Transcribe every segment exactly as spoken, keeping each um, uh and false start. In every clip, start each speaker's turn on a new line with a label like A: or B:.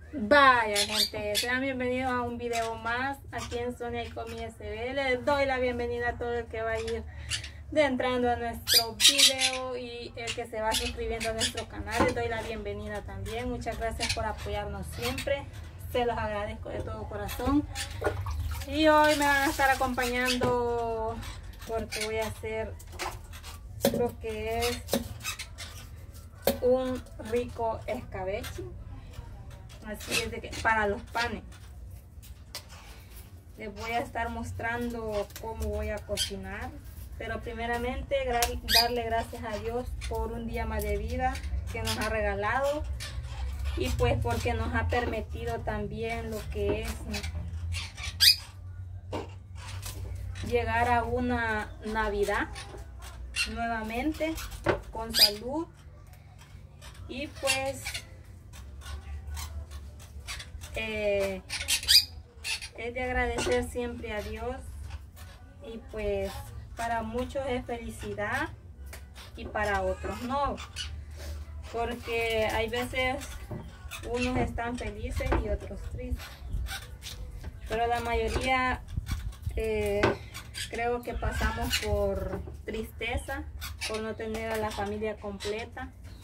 A: Vaya gente, sean bienvenidos a un video más aquí en Sonia y Comi S B. Les doy la bienvenida a todo el que va a ir de entrando a nuestro video y el que se va suscribiendo a nuestro canal. Les doy la bienvenida también. Muchas gracias por apoyarnos siempre, se los agradezco de todo corazón. Y hoy me van a estar acompañando porque voy a hacer lo que es un rico escabeche. Así es de que para los panes les voy a estar mostrando cómo voy a cocinar, pero primeramente darle gracias a Dios por un día más de vida que nos ha regalado y pues porque nos ha permitido también lo que es llegar a una Navidad nuevamente con salud. Y pues eh, es de agradecer siempre a Dios, y pues para muchos es felicidad y para otros no, porque hay veces unos están felices y otros tristes, pero la mayoría eh, creo que pasamos por tristeza por no tener a la familia completa,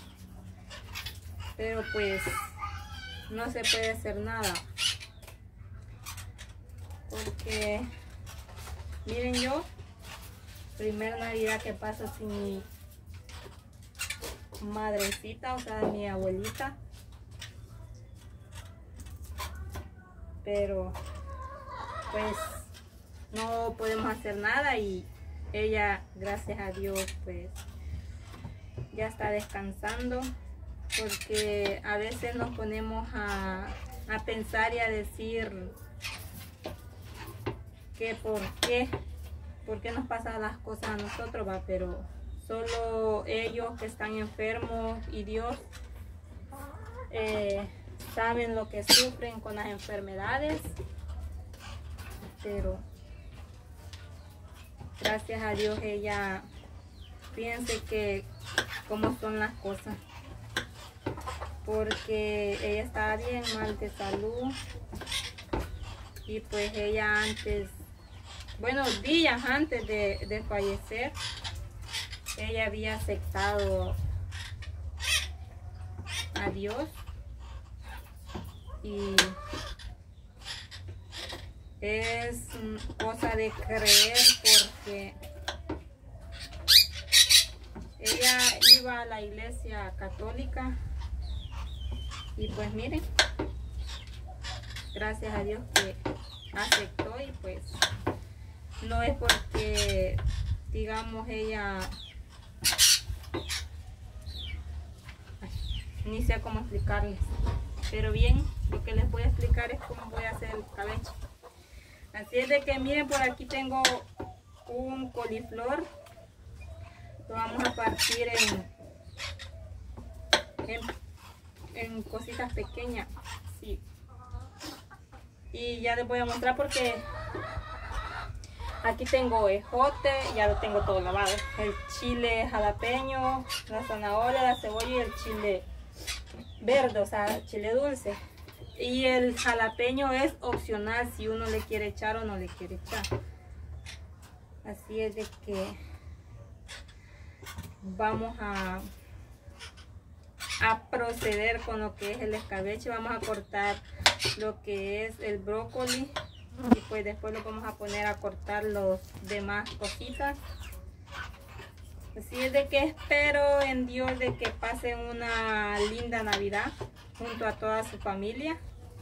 A: pero pues no se puede hacer nada, porque miren, yo primer Navidad que paso sin mi madrecita, o sea mi abuelita, pero pues no podemos hacer nada y ella, gracias a Dios, pues ya está descansando, porque a veces nos ponemos a, a pensar y a decir que por qué, por qué nos pasan las cosas a nosotros, va, pero solo ellos que están enfermos y Dios eh, saben lo que sufren con las enfermedades, pero gracias a Dios ella, fíjense que cómo son las cosas, porque ella estaba bien mal de salud y pues ella antes, bueno, días antes de, de fallecer, ella había aceptado a Dios y es cosa de creer, porque ella iba a la iglesia católica y pues miren, gracias a Dios que aceptó, y pues no es porque digamos ella, ay, ni sé cómo explicarles, pero bien, lo que les voy a explicar es cómo voy a hacer el escabeche. Así es de que miren, por aquí tengo un coliflor, lo vamos a partir en, en, en cositas pequeñas, sí. Y ya les voy a mostrar porque aquí tengo ejote, ya lo tengo todo lavado, el chile jalapeño, la zanahoria, la cebolla y el chile verde, o sea, chile dulce. Y el jalapeño es opcional si uno le quiere echar o no le quiere echar. Así es de que vamos a, a proceder con lo que es el escabeche. Vamos a cortar lo que es el brócoli y pues después lo vamos a poner a cortar los demás cositas. Así es de que espero en Dios de que pasen una linda Navidad junto a toda su familia.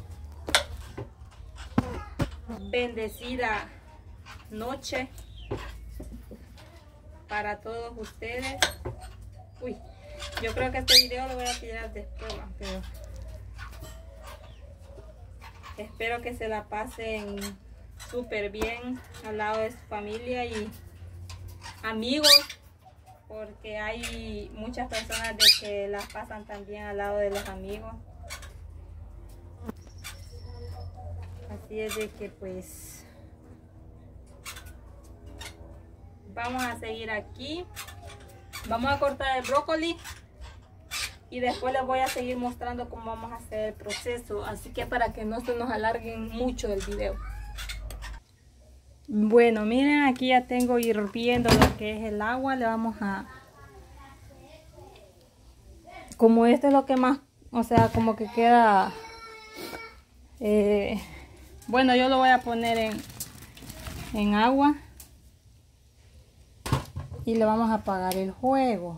A: Bendecida noche para todos ustedes. Uy, yo creo que este video lo voy a tirar después, pero espero que se la pasen súper bien al lado de su familia y amigos, porque hay muchas personas de que las pasan también al lado de los amigos. Así es de que pues vamos a seguir aquí. Vamos a cortar el brócoli y después les voy a seguir mostrando cómo vamos a hacer el proceso, así que para que no se nos alarguen mucho el video. Bueno, miren, aquí ya tengo hirviendo lo que es el agua. Le vamos a, como este es lo que más, o sea, como que queda, eh, bueno, yo lo voy a poner en, en agua y le vamos a apagar el fuego.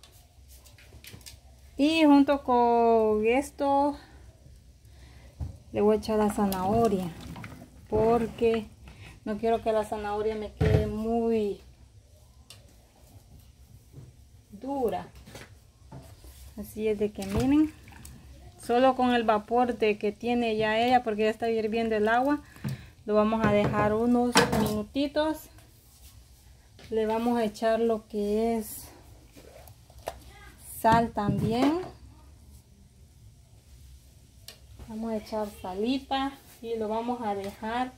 A: Y junto con esto le voy a echar la zanahoria, porque no quiero que la zanahoria me quede muy dura. Así es de que miren, solo con el vapor de que tiene ya ella, porque ya está hirviendo el agua, lo vamos a dejar unos minutitos. Le vamos a echar lo que es sal también. Vamos a echar salita y lo vamos a dejar.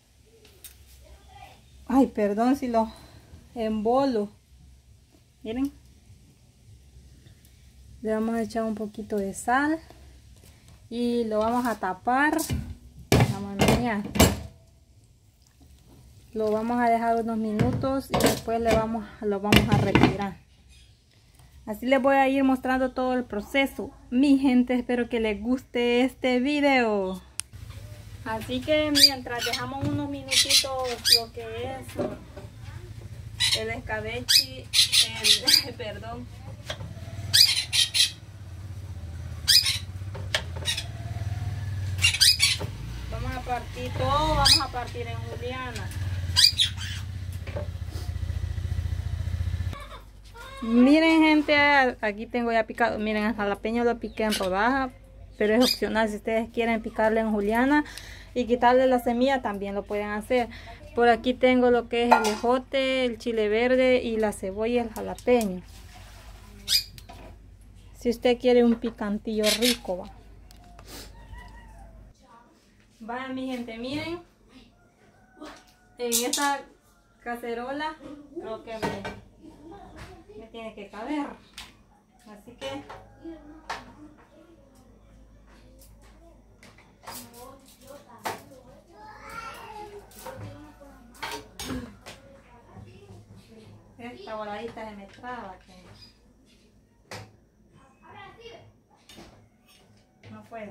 A: Ay, perdón si lo embolo. Miren. Le vamos a echar un poquito de sal y lo vamos a tapar. Vamos a menear. Lo vamos a dejar unos minutos y después le vamos, lo vamos a retirar. Así les voy a ir mostrando todo el proceso. Mi gente, espero que les guste este video. Así que mientras dejamos unos minutitos lo que es el escabeche, el, perdón. Vamos a partir todo, vamos a partir en juliana. Miren gente, aquí tengo ya picado, miren, el jalapeño lo piqué en rodaja, pero es opcional. Si ustedes quieren picarle en juliana y quitarle la semilla, también lo pueden hacer. Por aquí tengo lo que es el ejote, el chile verde y la cebolla y el jalapeño. Si usted quiere un picantillo rico, va. Vaya mi gente, miren, en esta cacerola creo que me, me tiene que caber, así que esta voladita se me traba, que no puedo.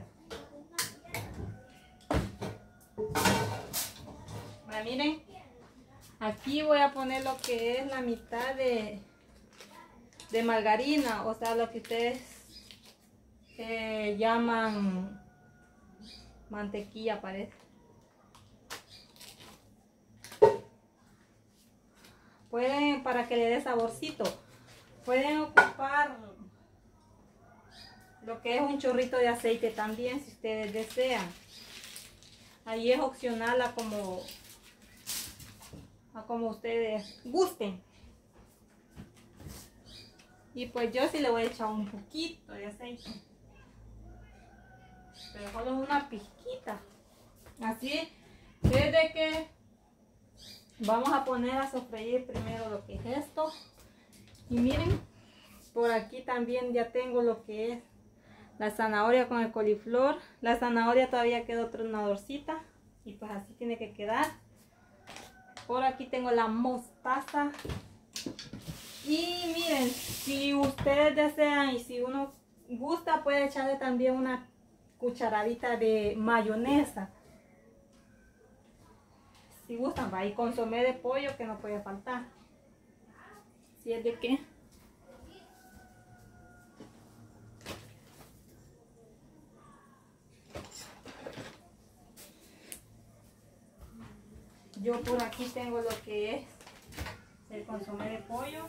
A: Bueno, miren, aquí voy a poner lo que es la mitad de, de margarina, o sea, lo que ustedes eh, llaman mantequilla, parece. Pueden, para que le dé saborcito, pueden ocupar lo que es un chorrito de aceite también, si ustedes desean. Ahí es opcional a como a como ustedes gusten. Y pues yo sí le voy a echar un poquito de aceite, pero solo una pizquita. Así desde que vamos a poner a sofreír primero lo que es esto. Y miren, por aquí también ya tengo lo que es la zanahoria con el coliflor. La zanahoria todavía quedó tronadorcita y pues así tiene que quedar. Por aquí tengo la mostaza. Y miren, si ustedes desean y si uno gusta, puede echarle también una cucharadita de mayonesa. Si gustan, va, y consomé de pollo que no puede faltar. Si es de qué. Yo por aquí tengo lo que es el consomé de pollo.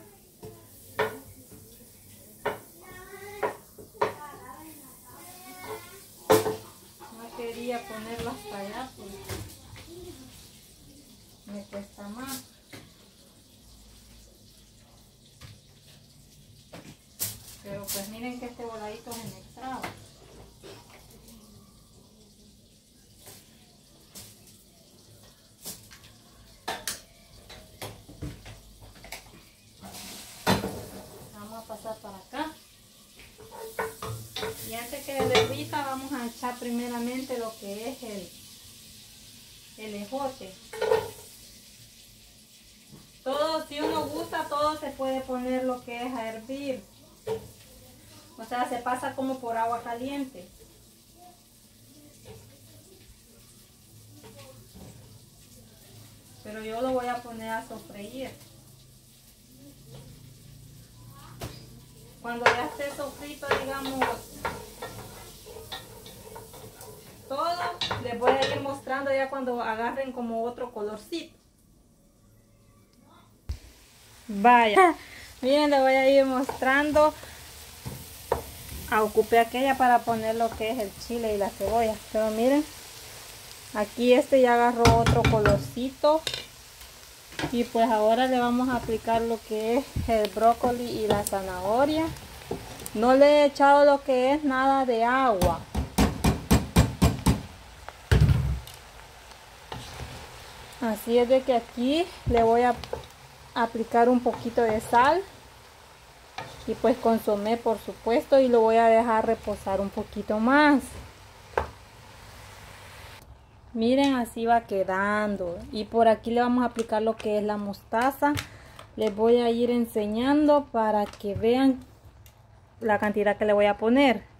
A: No quería ponerlo hasta allá porque me cuesta más. Pero pues miren que este voladito se me traba. Vamos a pasar para acá. ahorita vamos a echar primeramente lo que es el, el ejote. Todo, si uno gusta, todo se puede poner lo que es a hervir. O sea, se pasa como por agua caliente. Pero yo lo voy a poner a sofreír. Cuando ya esté sofrito, digamos, todo, les voy a ir mostrando ya cuando agarren como otro colorcito. Vaya, miren, les voy a ir mostrando. Ah, ocupé aquella para poner lo que es el chile y la cebolla. Pero miren, aquí este ya agarró otro colorcito. Y pues ahora le vamos a aplicar lo que es el brócoli y la zanahoria. No le he echado lo que es nada de agua. Así es de que aquí le voy a aplicar un poquito de sal. Y pues consomé, por supuesto, y lo voy a dejar reposar un poquito más. Miren, así va quedando. Y por aquí le vamos a aplicar lo que es la mostaza. Les voy a ir enseñando para que vean la cantidad que le voy a poner.